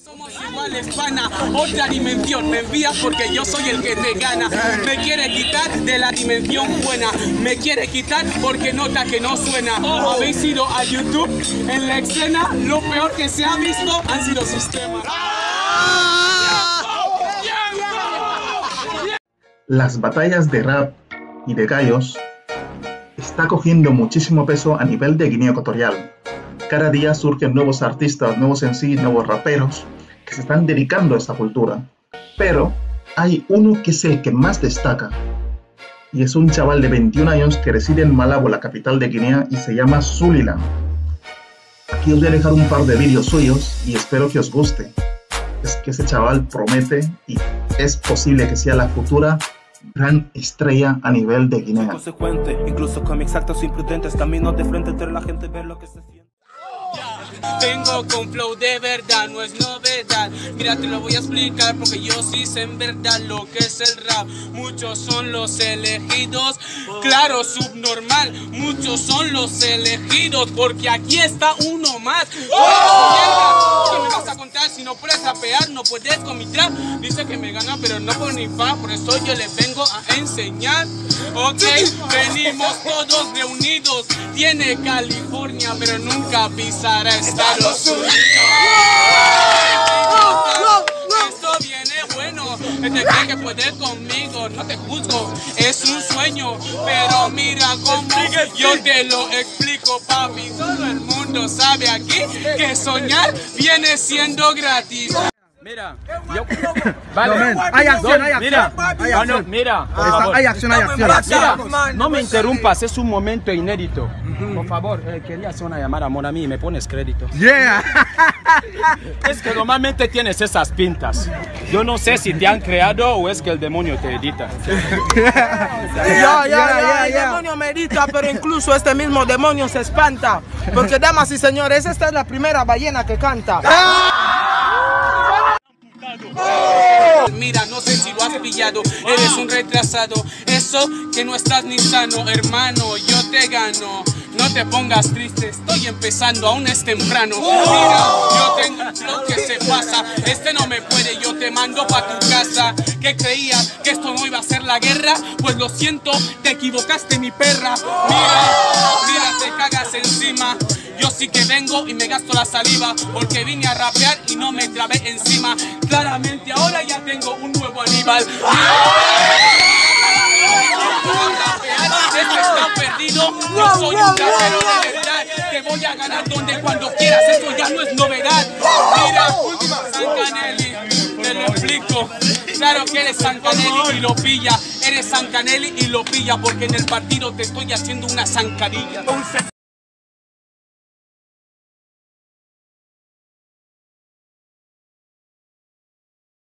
Somos iguales, pana, otra dimensión. Me envías porque yo soy el que te gana. Me quiere quitar de la dimensión buena. Me quiere quitar porque nota que no suena. Habéis ido a YouTube, en la escena lo peor que se ha visto han sido sus temas. Las batallas de rap y de gallos está cogiendo muchísimo peso a nivel de Guinea Ecuatorial. Cada día surgen nuevos artistas, nuevos MCs, nuevos raperos que se están dedicando a esta cultura. Pero hay uno que es el que más destaca. Y es un chaval de 21 años que reside en Malabo, la capital de Guinea, y se llama Zulilan. Aquí os voy a dejar un par de vídeos suyos y espero que os guste. Es que ese chaval promete y es posible que sea la futura gran estrella a nivel de Guinea. Consecuente, incluso con mis actos imprudentes, camino de frente entre la gente, ver lo que se siente. Vengo con flow de verdad, no es novedad. Mira, te lo voy a explicar porque yo sí sé en verdad lo que es el rap. Muchos son los elegidos, claro, subnormal. Muchos son los elegidos porque aquí está uno más. ¿Qué me vas a contar si no puedes rapear? No puedes con mi trap. Dice que me gana pero no por ni fa, por eso yo les vengo a enseñar. Ok, venimos todos reunidos. Tiene California pero nunca pisará Estados Unidos. Esto viene bueno. Te cree que puedes conmigo, no te juzgo, es un sueño. Pero mira cómo yo te lo explico, papi. Todo el mundo sabe aquí que soñar viene siendo gratis. Mira, yo... Vale, no, hay acción, hay acción. Mira, hay acción. Mira, por Está, favor. hay acción, hay acción. Mira, no me interrumpas, es un momento inédito. Por favor, quería hacer una llamada a Monami y me pones crédito. Yeah. Es que normalmente tienes esas pintas. Yo no sé si te han creado o es que el demonio te edita. El demonio me edita, pero incluso este mismo demonio se espanta. Porque, damas y señores, esta es la primera ballena que canta. Mira, no sé si lo has pillado, eres un retrasado. Eso que no estás ni sano, hermano, yo te gano. No te pongas triste, estoy empezando, aún es temprano. Mira, yo tengo un flow que se pasa. Este no me puede, yo te mando pa' tu casa. ¿Qué creías? ¿Que esto no iba a ser la guerra? Pues lo siento, te equivocaste, mi perra. Mira, te cagas encima. Yo sí que vengo y me gasto la saliva porque vine a rapear y no me trabé encima. Claramente ahora ya tengo un nuevo Aníbal. Este está perdido, yo soy un rapero de verdad. Te voy a ganar donde cuando quieras, esto ya no es novedad. Mira, Sancanelli, te lo explico. Claro que eres Sancanelli y lo pilla. Eres Sancanelli y lo pilla porque en el partido te estoy haciendo una zancadilla.